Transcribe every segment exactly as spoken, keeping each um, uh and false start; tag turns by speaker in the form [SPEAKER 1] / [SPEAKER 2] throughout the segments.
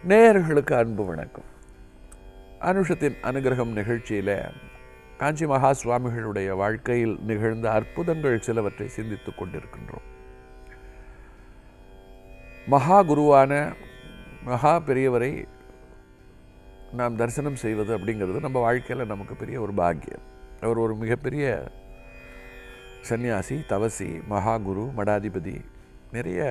[SPEAKER 1] நேயர்களுக்கு அன்பு வணக்கம். அனுஷத்தின் அனுகிரகம் நிகழ்ச்சியில் காஞ்சி மகாஸ்வாமிகளுடைய வாழ்க்கையில் நிகழ்ந்த அற்புதங்கள் சிலவற்றை சிந்தித்துக் கொண்டிருக்கின்றோம். மகா குருவான மகா பெரியவரை நாம் தரிசனம் செய்வது அப்படிங்கிறது நம்ம வாழ்க்கையில் நமக்கு பெரிய ஒரு பாக்கியம். அவர் ஒரு மிகப்பெரிய சன்னியாசி, தவசி, மகா குரு, மடாதிபதி, நிறைய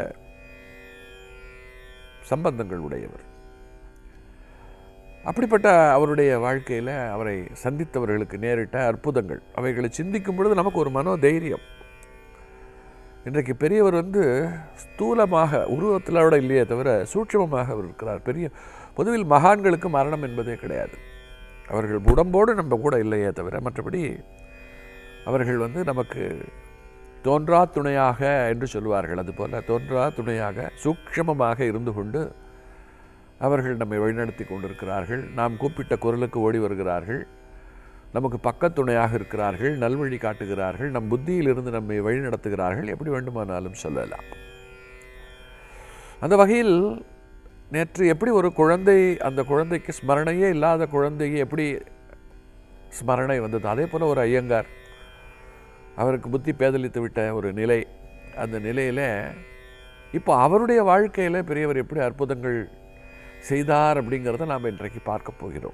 [SPEAKER 1] சம்பந்தங்கள் உடையவர். அப்படிப்பட்ட அவருடைய வாழ்க்கையில் அவரை சந்தித்தவர்களுக்கு நேரிட்ட அற்புதங்கள், அவைகளை சிந்திக்கும் பொழுது நமக்கு ஒரு மனோ தைரியம். இன்றைக்கு பெரியவர் வந்து ஸ்தூலமாக உருவத்திலோட இல்லையே தவிர சூட்சமமாக அவர் இருக்கிறார். பெரிய பொதுவில் மகான்களுக்கு மரணம் என்பதே கிடையாது. அவர்கள் உடம்போடு நம்ம கூட இல்லையே தவிர மற்றபடி அவர்கள் வந்து நமக்கு தோன்றா துணையாக என்று சொல்வார்கள். அதுபோல் தோன்றா துணையாக சூக்ஷமமாக இருந்து கொண்டு அவர்கள் நம்மை வழிநடத்தி கொண்டிருக்கிறார்கள். நாம் கூப்பிட்ட குரலுக்கு ஓடி வருகிறார்கள். நமக்கு பக்கத்துணையாக இருக்கிறார்கள், நல்வழி காட்டுகிறார்கள், நம் புத்தியிலிருந்து நம்மை வழிநடத்துகிறார்கள், எப்படி வேண்டுமானாலும் சொல்லலாம். அந்த வகையில் நேற்று எப்படி ஒரு குழந்தை, அந்த குழந்தைக்கு ஸ்மரணையே இல்லாத குழந்தைக்கு எப்படி ஸ்மரணை வந்தது, அதே போல் ஒரு ஐயங்கார், அவருக்கு புத்தி பேதலித்து விட்ட ஒரு நிலை, அந்த நிலையில் இப்போ அவருடைய வாழ்க்கையில் பெரியவர் எப்படி அற்புதங்கள் செய்தார் அப்படிங்கிறத நாம் இன்றைக்கு பார்க்க போகிறோம்.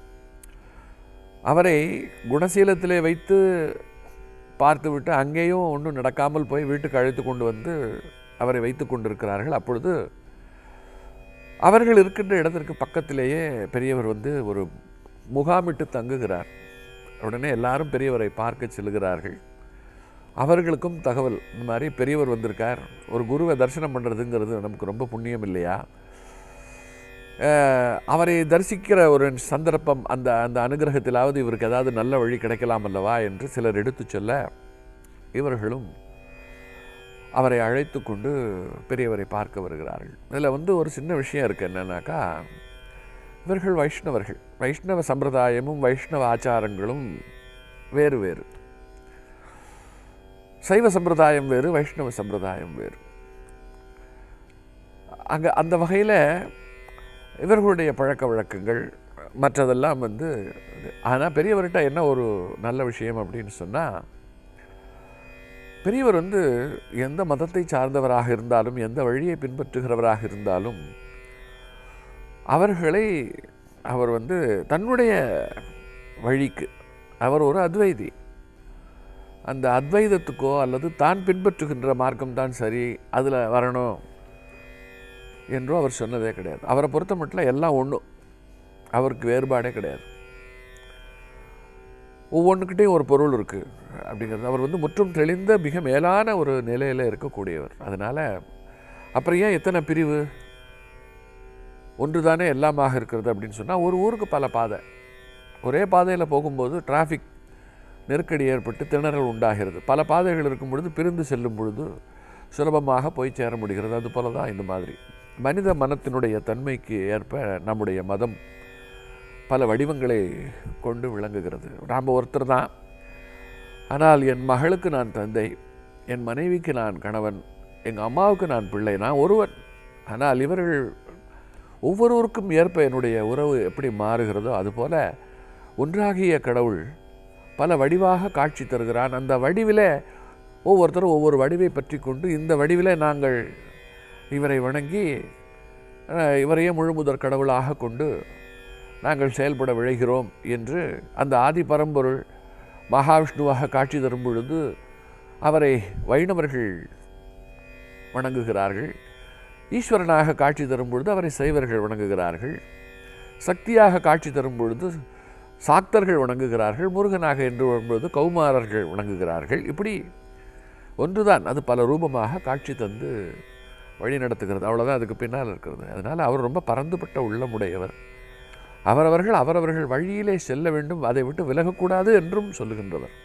[SPEAKER 1] அவரை குணசீலத்திலே வைத்து பார்த்துவிட்டு அங்கேயும் ஒன்றும் நடக்காமல் போய் வீட்டுக்கு அழைத்து கொண்டு வந்து அவரை வைத்து கொண்டிருக்கிறார்கள். அப்பொழுது அவர்கள் இருக்கின்ற இடத்திற்கு பக்கத்திலேயே பெரியவர் வந்து ஒரு முகாமிட்டு தங்குகிறார். உடனே எல்லாரும் பெரியவரை பார்க்க செல்கிறார்கள். அவர்களுக்கும் தகவல், இந்த மாதிரி பெரியவர் வந்திருக்கார், ஒரு குருவை தரிசனம் பண்ணுறதுங்கிறது நமக்கு ரொம்ப புண்ணியம் இல்லையா, அவரை தரிசிக்கிற ஒரு சந்தர்ப்பம், அந்த அந்த அனுகிரகத்திலாவது இவருக்கு ஏதாவது நல்ல வழி கிடைக்கலாம் அல்லவா என்று சிலர் எடுத்து சொல்ல, இவர்களும் அவரை அழைத்து கொண்டு பெரியவரை பார்க்க வருகிறார்கள். இதில் வந்து ஒரு சின்ன விஷயம் இருக்குது. என்னன்னாக்கா, இவர்கள் வைஷ்ணவர்கள், வைஷ்ணவ சம்பிரதாயமும் வைஷ்ணவ ஆச்சாரங்களும் வேறு வேறு. சைவ சம்பிரதாயம் வேறு, வைஷ்ணவ சம்பிரதாயம் வேறு. அங்கே அந்த வகையில் இவர்களுடைய பழக்க வழக்கங்கள் மற்றதெல்லாம் வந்து, ஆனால் பெரியவர்கிட்ட என்ன ஒரு நல்ல விஷயம் அப்படின்னு சொன்னால், பெரியவர் வந்து எந்த மதத்தை சார்ந்தவராக இருந்தாலும், எந்த வழியை பின்பற்றுகிறவராக இருந்தாலும், அவர்களை அவர் வந்து தன்னுடைய வழிக்கு, அவர் ஒரு அத்வைதி, அந்த அத்வைதத்துக்கோ அல்லது தான் பின்பற்றுகின்ற மார்க்கம்தான் சரி, அதில் வரணும் என்றோ அவர் சொன்னதே கிடையாது. அவரை பொறுத்த மட்டும் எல்லாம் ஒன்றும், அவருக்கு வேறுபாடே கிடையாது. ஒவ்வொன்றுக்கிட்டையும் ஒரு பொருள் இருக்குது அப்படிங்கிறது. அவர் வந்து முற்றும் தெளிந்த மிக மேலான ஒரு நிலையில் இருக்கக்கூடியவர். அதனால் அப்புறம் ஏன் எத்தனை பிரிவு, ஒன்று தானே எல்லாமாக இருக்கிறது அப்படின்னு சொன்னால், ஒரு ஊருக்கு பல பாதை, ஒரே பாதையில் போகும்போது டிராஃபிக் நெருக்கடி ஏற்பட்டு திணறல் உண்டாகிறது. பல பாதைகள் இருக்கும் பொழுது பிரிந்து செல்லும் பொழுது சுலபமாக போய் சேர முடிகிறது. அதுபோல தான் இந்த மாதிரி மனித மனத்தினுடைய தன்மைக்கு ஏற்ப நம்முடைய மதம் பல வடிவங்களை கொண்டு விளங்குகிறது. நாம் ஒருத்தர் தான், ஆனால் என் மகளுக்கு நான் தந்தை, என் மனைவிக்கு நான் கணவன், எங்கள் அம்மாவுக்கு நான் பிள்ளை, நான் ஒருவன். ஆனால் இவர்கள் ஒவ்வொருவருக்கும் ஏற்ப என்னுடைய உறவு எப்படி மாறுகிறதோ அதுபோல் ஒன்றாகிய கடவுள் பல வடிவாக காட்சி தருகிறான். அந்த வடிவில் ஒவ்வொருத்தரும் ஒவ்வொரு வடிவை பற்றி கொண்டு, இந்த வடிவில் நாங்கள் இவரை வணங்கி இவரையே முழுமுதற் கடவுளாக கொண்டு நாங்கள் செயல்பட விழைகிறோம் என்று அந்த ஆதி பரம்பொருள் மகாவிஷ்ணுவாக காட்சி தரும் பொழுது அவரை வைணவர்கள் வணங்குகிறார்கள். ஈஸ்வரனாக காட்சி தரும் பொழுது அவரை சைவர்கள் வணங்குகிறார்கள். சக்தியாக காட்சி தரும் பொழுது சாக்தர்கள் வணங்குகிறார்கள். முருகனாக என்று வரும்பொழுது கௌமாரர்கள் வணங்குகிறார்கள். இப்படி ஒன்றுதான், அது பல ரூபமாக காட்சி தந்து வழி நடத்துகிறது. அவ்வளோதான் அதுக்கு பின்னால் இருக்கிறது. அதனால் அவர் ரொம்ப பரந்துபட்ட உள்ளமுடையவர். அவரவர்கள் அவரவர்கள் வழியிலே செல்ல வேண்டும், அதை விட்டு விலகக்கூடாது என்றும் சொல்லுகின்றவர்.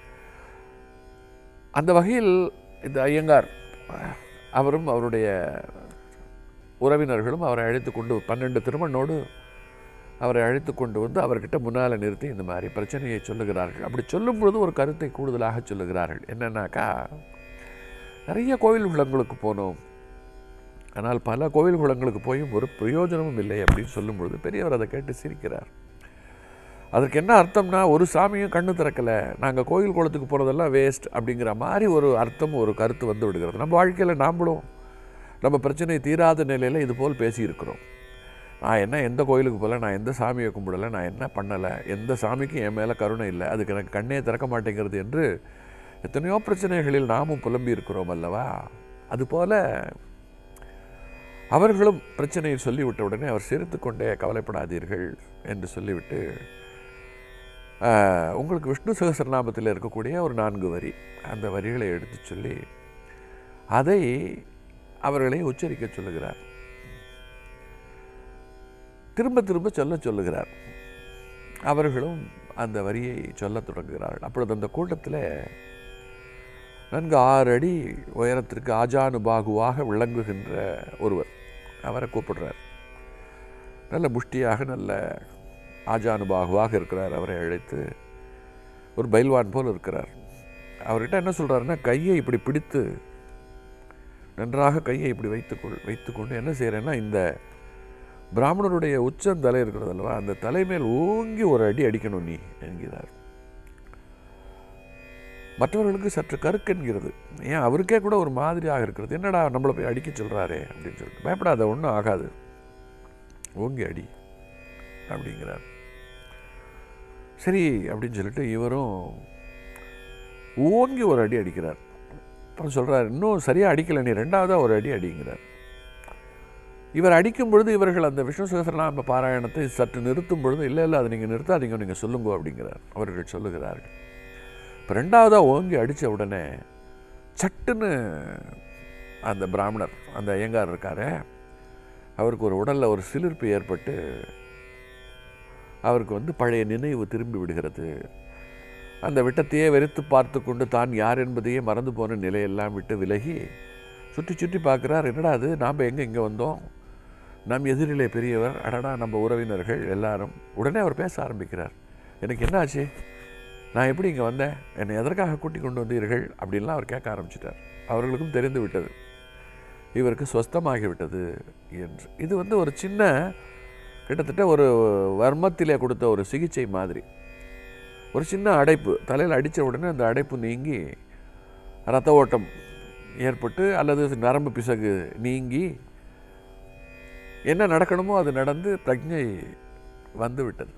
[SPEAKER 1] அந்த வகையில் இந்த ஐயங்கார் அவரும் அவருடைய உறவினர்களும் அவரை அழைத்து கொண்டு பன்னெண்டு திருமணோடு அவரை அழைத்து கொண்டு வந்து அவர்கிட்ட முன்னால் நிறுத்தி இந்த மாதிரி பிரச்சனையை சொல்லுகிறார்கள். அப்படி சொல்லும் பொழுது ஒரு கருத்தை கூடுதலாக சொல்லுகிறார்கள். என்னன்னாக்கா, நிறைய கோவில் குளங்களுக்கு போனோம், ஆனால் பல கோவில் குளங்களுக்கு போயும் ஒரு பிரயோஜனமும் இல்லை அப்படின்னு சொல்லும்பொழுது பெரியவர் அதை கேட்டு சிரிக்கிறார். அதற்கு என்ன அர்த்தம்னா, ஒரு சாமியும் கண்ணு திறக்கலை, நாங்கள் கோயில் குளத்துக்கு போகிறதெல்லாம் வேஸ்ட் அப்படிங்கிற மாதிரி ஒரு அர்த்தம், ஒரு கருத்து வந்து விடுகிறது. நம்ம வாழ்க்கையில் நாம்ளும் நம்ம பிரச்சனை தீராத நிலையில் இது போல் பேசியிருக்கிறோம். நான் என்ன எந்த கோயிலுக்கு போகல, நான் எந்த சாமியை கும்பிடலை, நான் என்ன பண்ணலை, எந்த சாமிக்கும் என் மேலே கருணை இல்லை, அதுக்கு எனக்கு கண்ணே திறக்க மாட்டேங்கிறது என்று எத்தனையோ பிரச்சனைகளில் நாமும் புலம்பி இருக்கிறோம் அல்லவா? அதுபோல் அவர்களும் பிரச்சனையை சொல்லிவிட்ட உடனே அவர் சிரித்து கொண்டே கவலைப்படாதீர்கள் என்று சொல்லிவிட்டு, உங்களுக்கு விஷ்ணு சகஸ்ரநாமத்தில் இருக்கக்கூடிய ஒரு நான்கு வரி, அந்த வரிகளை எடுத்து சொல்லி அதை அவர்களை உச்சரிக்க சொல்லுகிறார். திரும்ப திரும்ப சொல்ல சொல்லுகிறார். அவர்களும் அந்த வரியை சொல்ல தொடங்குகிறார்கள். அப்பொழுது அந்த கூட்டத்தில் நன்கு ஆறு அடி உயரத்திற்கு ஆஜானுபாகுவாக விளங்குகின்ற ஒருவர், அவரை கூப்பிடுறார். நல்ல முஷ்டியாக நல்ல ஆஜானுபாகுவாக இருக்கிறார். அவரை அழைத்து, ஒரு பைல்வான் போல் இருக்கிறார். அவர்கிட்ட என்ன சொல்கிறாருன்னா, கையை இப்படி பிடித்து நன்றாக கையை இப்படி வைத்துக்கொள் வைத்துக்கொண்டு என்ன செய்கிறேன்னா, இந்த பிராமணருடைய உச்சம் தலை இருக்கிறது அல்லவா, அந்த தலைமேல் ஓங்கி ஒரு அடி அடிக்கணும் நீ என்கிறார். மற்றவர்களுக்கு சற்று கருக்கென்கிறது. ஏன் அவருக்கே கூட ஒரு மாதிரியாக இருக்கிறது, என்னடா நம்மளை போய் அடிக்க சொல்கிறாரே அப்படின்னு சொல்லிட்டு. பயப்படாத, ஒன்றும் ஆகாது, ஓங்கி அடி அப்படிங்கிறார். சரி அப்படின்னு சொல்லிட்டு இவரும் ஓங்கி ஒரு அடி அடிக்கிறார். அப்புறம் சொல்கிறார், இன்னும் சரியாக அடிக்கலை நீ, ரெண்டாவதாக ஒரு அடி அடிங்கிறார். இவர் அடிக்கும் பொழுது இவர்கள் அந்த விஷ்ணு சகஸ்ரநாம பாராயணத்தை சற்று நிறுத்தும் பொழுது, இல்லை இல்லை அதை நீங்கள் நிறுத்தாதீங்க, நீங்கள் சொல்லுங்க அப்படிங்கிறார். அவர்கள் சொல்லுகிறார்கள். இப்போ ரெண்டாவதாக ஓங்கி அடித்த உடனே சட்டுன்னு அந்த பிராமணர், அந்த ஐயங்கார் இருக்காரே, அவருக்கு ஒரு உடலில் ஒரு சிலிர்ப்பு ஏற்பட்டு அவருக்கு வந்து பழைய நினைவு திரும்பி விடுகிறது. அந்த விட்டத்தையே வெறுத்து பார்த்து கொண்டு தான் யார் என்பதையே மறந்து போன நிலையெல்லாம் விட்டு விலகி சுற்றி சுற்றி பார்க்குறார். என்னடா அது, நாம் எங்கே இங்கே வந்தோம், நம் எதிரிலே பெரியவர், அடடா நம்ம உறவினர்கள் எல்லாரும். உடனே அவர் பேச ஆரம்பிக்கிறார். எனக்கு என்ன ஆச்சு, நான் எப்படி இங்கே வந்தேன், என்னை எதற்காக கூட்டி கொண்டு வந்தீர்கள் அப்படின்லாம் அவர் கேட்க ஆரம்பிச்சிட்டார். அவர்களுக்கும் தெரிந்து விட்டது இவருக்கு சொஸ்தமாகிவிட்டது என்று. இது வந்து ஒரு சின்ன, கிட்டத்தட்ட ஒரு வர்மத்திலே கொடுத்த ஒரு சிகிச்சை மாதிரி. ஒரு சின்ன அடைப்பு தலையில் அடித்த உடனே அந்த அடைப்பு நீங்கி இரத்த ஓட்டம் ஏற்பட்டு அல்லது நரம்பு பிசகு நீங்கி என்ன நடக்கணுமோ அது நடந்து பிரஜை வந்து விட்டது.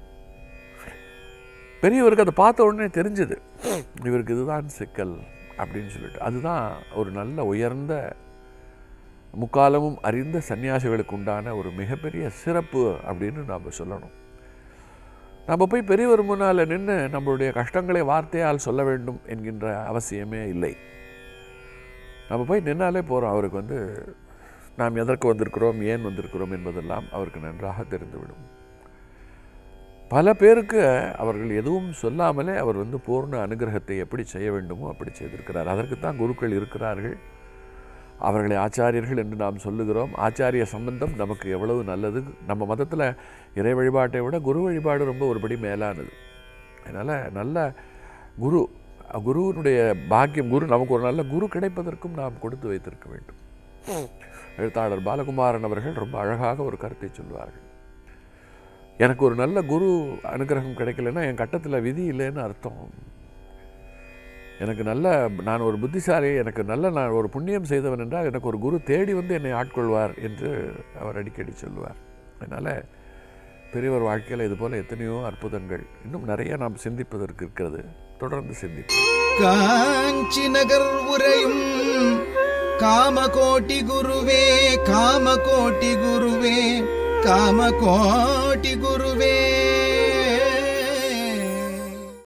[SPEAKER 1] பெரியவருக்கு அதை பார்த்த உடனே தெரிஞ்சது, இவருக்கு இதுதான் சிக்கல் அப்படின்னு சொல்லிட்டு. அதுதான் ஒரு நல்ல உயர்ந்த முக்காலமும் அறிந்த சன்னியாசிகளுக்கு உண்டான ஒரு மிகப்பெரிய சிறப்பு அப்படின்னு நாம் சொல்லணும். நம்ம போய் பெரியவர் முன்னால் நின்று நம்மளுடைய கஷ்டங்களை வார்த்தையால் சொல்ல வேண்டும் என்கின்ற அவசியமே இல்லை. நம்ம போய் நின்னாலே போகிறோம். அவருக்கு வந்து நாம் எதற்கு வந்திருக்கிறோம், ஏன் வந்திருக்கிறோம் என்பதெல்லாம் அவருக்கு நன்றாக தெரிந்துவிடும். பல பேருக்கு அவர்கள் எதுவும் சொல்லாமலே அவர் வந்து பூர்ண அனுகிரகத்தை எப்படி செய்ய வேண்டுமோ அப்படி செய்திருக்கிறார். அதற்குத்தான் குருக்கள் இருக்கிறார்கள். அவர்களை ஆச்சாரியர்கள் என்று நாம் சொல்லுகிறோம். ஆச்சாரிய சம்பந்தம் நமக்கு எவ்வளவு நல்லது. நம்ம மதத்தில் இறை வழிபாட்டை விட குரு வழிபாடு ரொம்ப ஒருபடி மேலானது. அதனால் நல்ல குரு, குருவினுடைய பாக்கியம், குரு நமக்கு ஒரு நல்ல குரு கிடைப்பதற்கும் நாம் கொடுத்து வைத்திருக்க வேண்டும். எழுத்தாளர் பாலகுமாரன் அவர்கள் ரொம்ப அழகாக ஒரு கருத்தை சொல்வார்கள். எனக்கு ஒரு நல்ல குரு அனுகிரகம் கிடைக்கலன்னா என் கட்டத்தில் விதி இல்லைன்னு அர்த்தம். எனக்கு நல்ல, நான் ஒரு புத்திசாலி, எனக்கு நல்ல, நான் ஒரு புண்ணியம் செய்தவன் என்றால் எனக்கு ஒரு குரு தேடி வந்து என்னை ஆட்கொள்வார் என்று அவர் அடிக்கடி சொல்லுவார். அதனால் பெரியவர் வாழ்க்கையில் இது போல் எத்தனையோ அற்புதங்கள் இன்னும் நிறைய நாம் சிந்திப்பதற்கு இருக்கிறது. தொடர்ந்து சிந்திப்போம்.
[SPEAKER 2] காஞ்சி நகர் உரையும் காமகோட்டி குருவே, காமகோட்டி குருவே, காமகோட்டி குருவே.